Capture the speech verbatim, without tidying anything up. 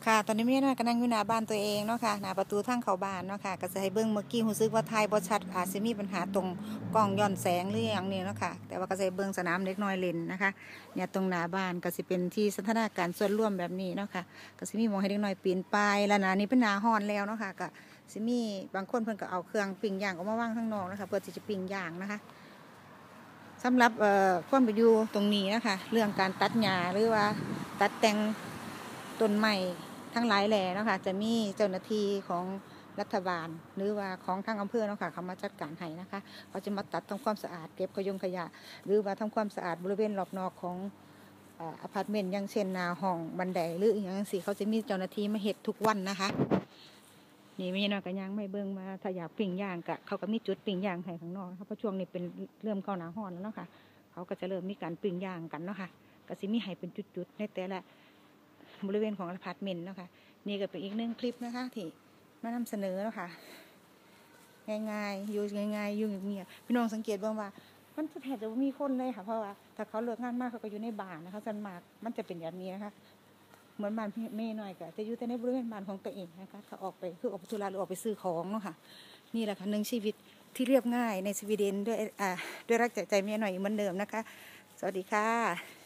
ค่ะตอนนี้แม่น้อยก็นั่งอยู่หน้าบ้านตัวเองเนาะค่ะหน้าประตูทางเข้าบ้านเนาะค่ะก็จะให้เบิ่งเมื่อกี้รู้สึกว่าถ่ายบ่ชัดอาจสิมีปัญหาตรงกล้องย้อนแสงหรืออย่างนี้เนาะค่ะแต่ว่าก็จะให้เบิ่งสนามเด็กน้อยเล่นนะคะเนี่ยตรงหน้าบ้านก็สิเป็นที่สันทนาการส่วนร่วมแบบนี้เนาะค่ะก็สิมีหม้องให้เด็กน้อยปีนป่ายแล้วนะนี่เป็นหน้าร้อนแล้วเนาะค่ะก็สิมีบางคนเพิ่นก็เอาเครื่องปิ้งย่างออกมาวางข้างนอกนะคะเพื่อที่จะปิ้งย่างนะคะสำหรับเอ่อความเป็นอยู่ตรงนี้นะคะเรื่องการตัดหญ้าหรือว่าตัดแต่งต้นไม้ทั้งหลายแหล่เนาะค่ะจะมีเจ้าหน้าที่ของรัฐบาลหรือว่าของทางอำเภอเนาะค่ะเขามาจัดการให้นะคะเขาจะมาตัดทำความสะอาดเก็บขยงขยะหรือว่าทำความสะอาดบริเวณรอบนอกของอพาร์ตเมนต์อย่างเช่นหน้าห้องบันไดหรืออย่างสี่เขาจะมีเจ้าหน้าที่มาเฮ็ดทุกวันนะคะนี่ไม่นอกกันยังไม่เบิ่งมาถ้าอยากปิ้งย่างกะเขาก็มีจุดปิ้งย่างให้ข้างนอกนะคะเพราะช่วงนี้เป็นเริ่มเข้าหน้าร้อนแล้วเนาะค่ะเขาก็จะเริ่มมีการปิ้งย่างกันเนาะค่ะก็สิมีให้เป็นจุดๆในแต่ละบริเวณของอพาร์ตเมนต์เนาะค่ะนี่ก็เป็นอีกหนึ่งคลิปนะคะที่มานำเสนอแล้วค่ะง่ายๆอยู่ง่ายๆอยู่เงียบๆพี่น้องสังเกตบ้างว่ามันแทบจะไม่มีคนเลยค่ะเพราะว่าถ้าเขาเลิกงานมากเขาก็อยู่ในบ้านนะคะส่วนมากมันจะเป็นแบบนี้นะคะเหมือนบ้านพี่เมย์หน่อยก็จะอยู่แต่ในบริเวณบ้านของตัวเองนะคะถ้าออกไปคือออกไปธุระหรือออกไปซื้อของเนาะค่ะนี่แหละค่ะหนึ่งชีวิตที่เรียบง่ายในสวีเดนด้วยอ่าด้วยรักจากใจเมียหน่อยเหมือนเดิมนะคะสวัสดีค่ะ